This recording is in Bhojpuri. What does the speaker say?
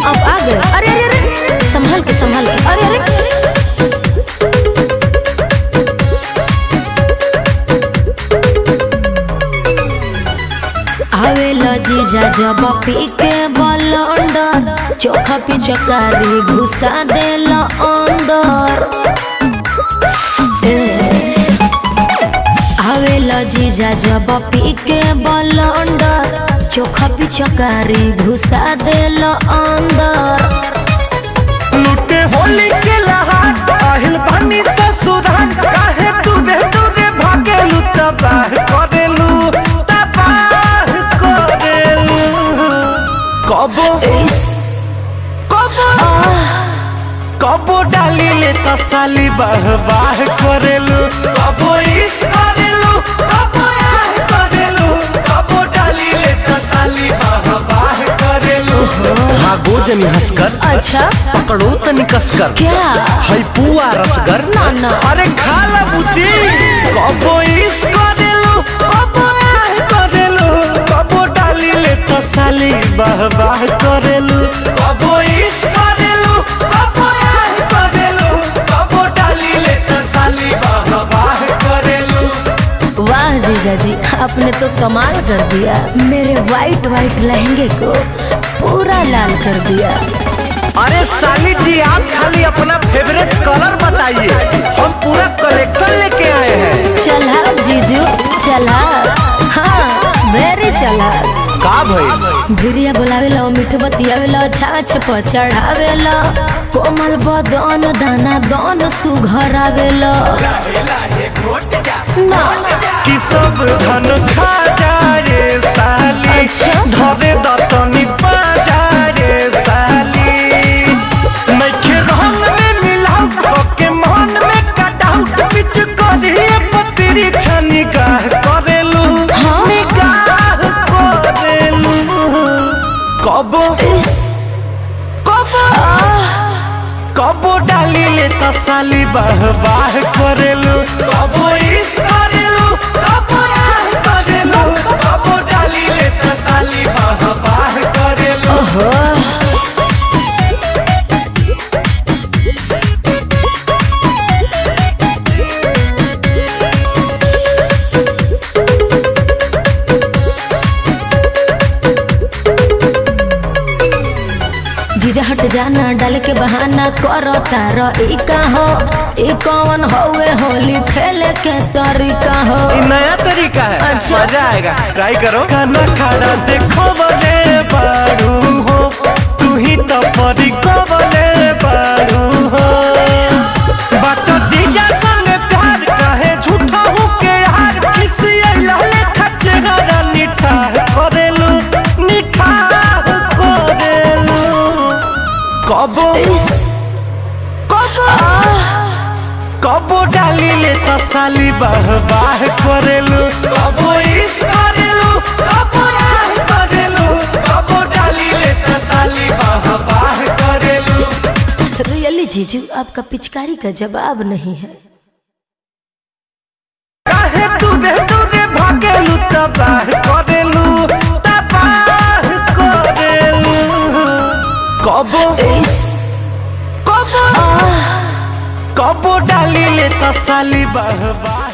अब आ गए। अरे अरे अरे संभाल के अरे अरे आवेला जीजा जब पी के बलंडर चोखा पिचकारी घुसा देला अंदर। आवेला जीजा जब पी के बलंडर चोखा पिचकारी घुसा देला अंदर। लुटे होली के लहार आहिल बानी ससुराल काहे दूरे दूरे भागेलू तबाह करेलू कबो डाली ले तसाली बाह बाह करेलू कबो इस करेलू कबो आह करेलू कबो डाली ले तसाली बाह बाह करेलू। हाँ गोजनी हंसकर अच्छा पकड़ो तनी कसकर क्या है पुआ रसगर ना ना अरे खा ला बुची कबो इस करेलू कबो आह करेलू कबो डाली ले तसाली बाह बाह करेलू कबो इस करेलू कबो आह करेलू कबो डाली ले तसाली बाह बाह करेलू। वाह जीजा जी आपने तो कमाल कर दिया, मेरे वाइट वाइट लहंगे को पूरा लाल कर दिया। अरे साली जी आप खाली अपना फेवरेट कलर बताइए, हम पूरा कलेक्शन लेके आए हैं। चला जीजू चला, हाँ वेरी चला। का भाई भिरिया बुलावेला मीठ बतियावेला छाछ पर चढ़ावेला कोमल बदन दाना दान सुघरावेला ना कि सब धन खा जाए साली धरे दतनी पा जाए साली नइखे रंग में मिलाऊ के मन में कटाऊ बिच करिए पतरी छनी गाह करेलू निगाह करेलू कबो कबो डाली ले तसाली बाह बाह करेलू कबो इस करेलू कबो आह करेलू कबो डाली ले तसाली बाह बाह करेलू। जीजा हट जाना डाल के बहाना करो तारो ई का हो ई कौन होवे होली खेले के तरीका हो। ये नया तरीका है, अच्छा मजा आएगा, ट्राई करो। खाना खाना देखो बने बारू हो तू ही तो परी को बने बारू हो बात जीजा संग प्यार काहे झूठा हूँ के यार किसी लाले खच्चे हरा निठा करेलू निठा करेलू कबो कबो डाली ले तसाली बाह बाह करेलू कबो इस करेलू कबो आह करेलू कबो डाली ले तसाली बाह बाह करेलू। रियली जीजू आपका पिचकारी का जवाब नहीं है। काहे दूरे दूरे भागेलू तबाह करेलू तबाह करेलू कबो कबो डाली ले तसाली बाह बाह